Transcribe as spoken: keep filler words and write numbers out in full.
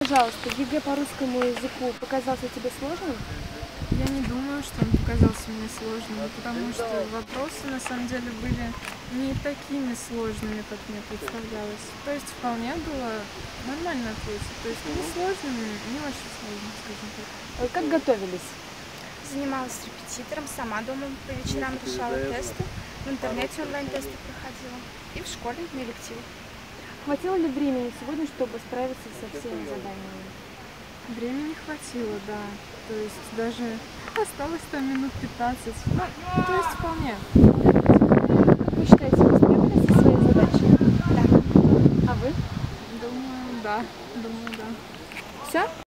Пожалуйста, ЕГЭ по русскому языку показался тебе сложным? Я не думаю, что он показался мне сложным, потому что вопросы на самом деле были не такими сложными, как мне представлялось. То есть вполне было нормально ответить. То есть не сложными, не очень сложно, скажем так. Э, Как готовились? Занималась с репетитором, сама дома по вечерам решала тесты, в интернете онлайн-тесты проходила и в школе на элективе. Хватило ли времени сегодня, чтобы справиться со всеми заданиями? Времени хватило, да. То есть даже осталось там минут пятнадцать. Ну, то есть вполне. Как вы считаете, вы справились со своей задачей? Да. А вы? Думаю, да. Думаю, да. Все?